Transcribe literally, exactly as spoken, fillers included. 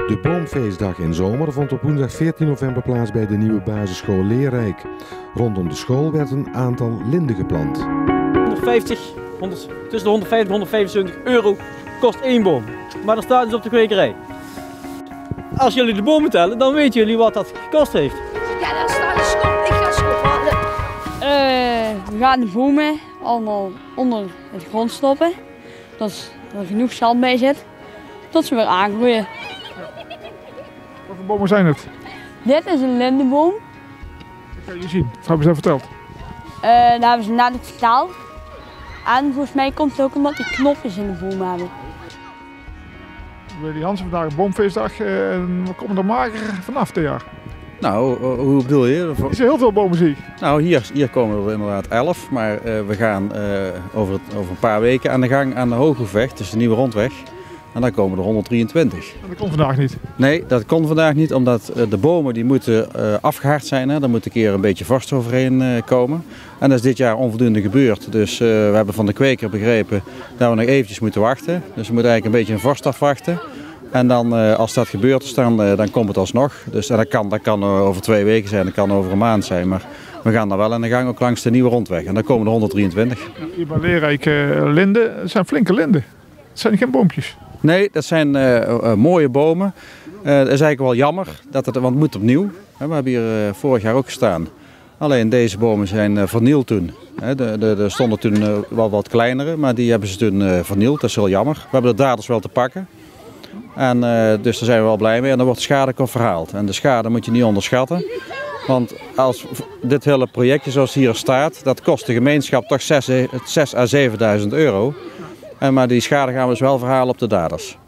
De boomfeestdag in zomer vond op woensdag veertien november plaats bij de nieuwe basisschool Leerrijk. Rondom de school werd een aantal linden geplant. honderdvijftig, honderd, tussen de honderdvijftig en honderdvijfentwintig euro kost één boom. Maar dat staat dus op de kwekerij. Als jullie de bomen tellen, dan weten jullie wat dat gekost heeft. Ja, daar staat een schop. Ik ga schop halen. Uh, we gaan de bomen allemaal onder het grond stoppen. Dat er genoeg zand bij zit. Tot ze weer aangroeien. Wat voor bomen zijn het? Dit is een lindenboom. Dat kan je zien. Dat hebben ze verteld. Uh, daar hebben ze net het vertaald. En volgens mij komt het ook omdat die knopjes in de boom hebben. Willy Hansen, vandaag een boomfeestdag. En we komen er mager vanaf dit jaar. Nou, hoe bedoel je? Er zijn heel veel bomen, zie ik. Nou, hier, hier komen er inderdaad elf, maar uh, we gaan uh, over, het, over een paar weken aan de gang aan de Hooghoefweg, dus de nieuwe rondweg. En dan komen er honderddrieëntwintig. En dat komt vandaag niet? Nee, dat kon vandaag niet, omdat uh, de bomen die moeten uh, afgehaard zijn. Hè. Daar moet een keer een beetje vorst overheen uh, komen. En dat is dit jaar onvoldoende gebeurd. Dus uh, we hebben van de kweker begrepen dat we nog eventjes moeten wachten. Dus we moeten eigenlijk een beetje een vorst afwachten. En dan, als dat gebeurd is, dan, dan komt het alsnog. Dus dat kan, dat kan over twee weken zijn, dat kan over een maand zijn. Maar we gaan dan wel aan de gang ook langs de nieuwe rondweg. En dan komen er honderddrieëntwintig. Hier bij Leerrijk uh, linden, dat zijn flinke linden. Het zijn geen boompjes. Nee, dat zijn uh, uh, mooie bomen. Uh, dat is eigenlijk wel jammer, dat het, want het moet opnieuw. We hebben hier uh, vorig jaar ook gestaan. Alleen deze bomen zijn uh, vernield toen. Er de, de, de stonden toen uh, wel wat kleinere, maar die hebben ze toen uh, vernield. Dat is heel jammer. We hebben de daders wel te pakken. En, uh, dus daar zijn we wel blij mee en dan wordt de schade verhaald. En de schade moet je niet onderschatten. Want als dit hele projectje zoals hier staat, dat kost de gemeenschap toch zes à zevenduizend euro. En, maar die schade gaan we dus wel verhalen op de daders.